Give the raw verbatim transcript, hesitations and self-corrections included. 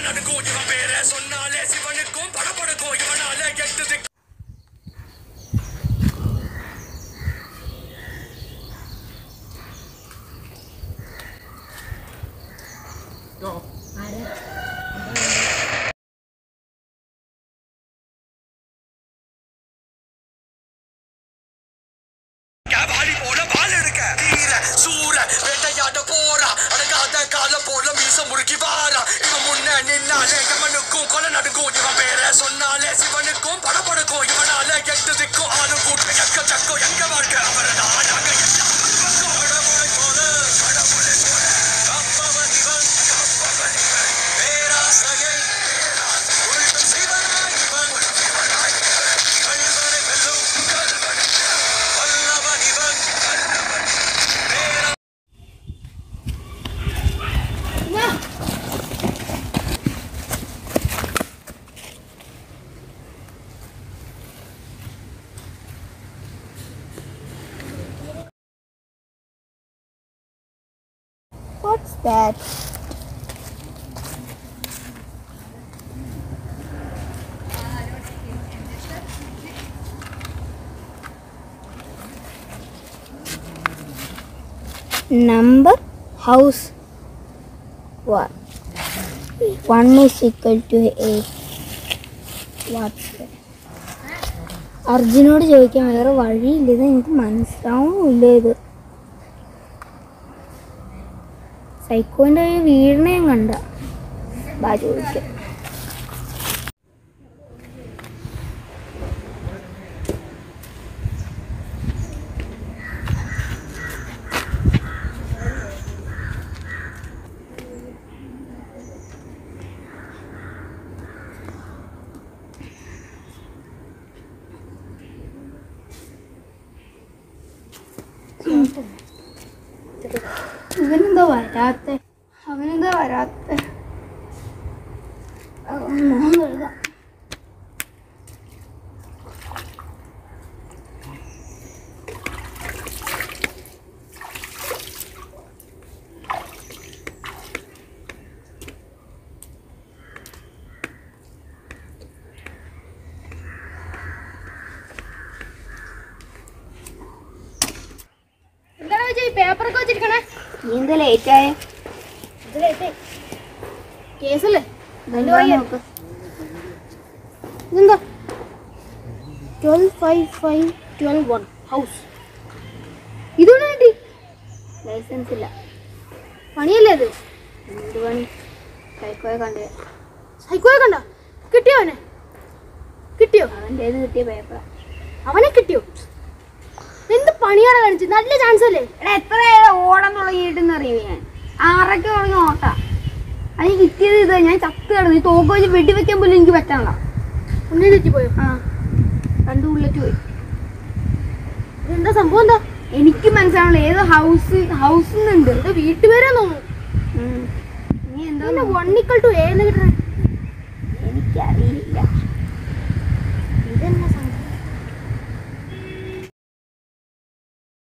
What's that? Number house one. One is equal to eight. What's that? അർജുനോട് ചോദിക്കാൻ വേറെ വഴിയില്ല, ഇത് എനിക്ക് മനസ്സിലാവുന്നില്ല. ഇത് സൈക്കോന്റെ വീടിനെയും കണ്ട ബാ ചോദിക്കാം. ഇവനെന്താ വരാത്ത അവനെന്താ വരാത്ത എഴുതാം. പേപ്പറൊക്കെ വെച്ചിരിക്കണേ. നീ എന്താ ലേറ്റ് ആയ? കേസല്ലേ ഇതെന്താ twelve five five twelve one house. ഇതുകൊണ്ട് കിട്ടി ലൈസൻസ് ഇല്ല. പണിയല്ലേ അത്? എന്ത് പണി? സൈക്കോയെ കണ്ടേ. സൈക്കോയെ കണ്ട കിട്ടിയോ? അവനെ കിട്ടിയോ? അവൻ്റെ ഏത് കിട്ടിയ പേപ്പർ അവനെ കിട്ടിയോ? എന്ത് പണിയാണ് കാണിച്ചത്? നല്ല ചാൻസ് അല്ലേ? എടാ എത്ര നേരം ഓടാൻ തുടങ്ങിയിട്ടെന്ന് അറിയോ? ഞാൻ ആറൊക്കെ തുടങ്ങി ഓട്ടാ. അതിന് കിട്ടിയത് ഇത്. ഞാൻ ചത്ത് കിടന്നു. ഈ തോക്ക് വെച്ച് വെടിവെക്കാൻ പോലും എനിക്ക് പറ്റണ്ട. ഉള്ളിൽ തെറ്റിപ്പോയോ? ആ രണ്ടു ഉള്ളിലേക്ക് പോയി. എന്താ സംഭവം? എന്താ എനിക്ക് മനസ്സിലാവണല്ലോ. ഏതോ ഹൗസ് ഹൗസിൽ നിന്നുണ്ട്. ഏതോ വീട്ടുപേരാന്ന് തോന്നുന്നു. നീ എന്താ വൺ ഈക്വൽ ടു എ എന്ന് കിട്ടണേ? എനിക്കറിയില്ല.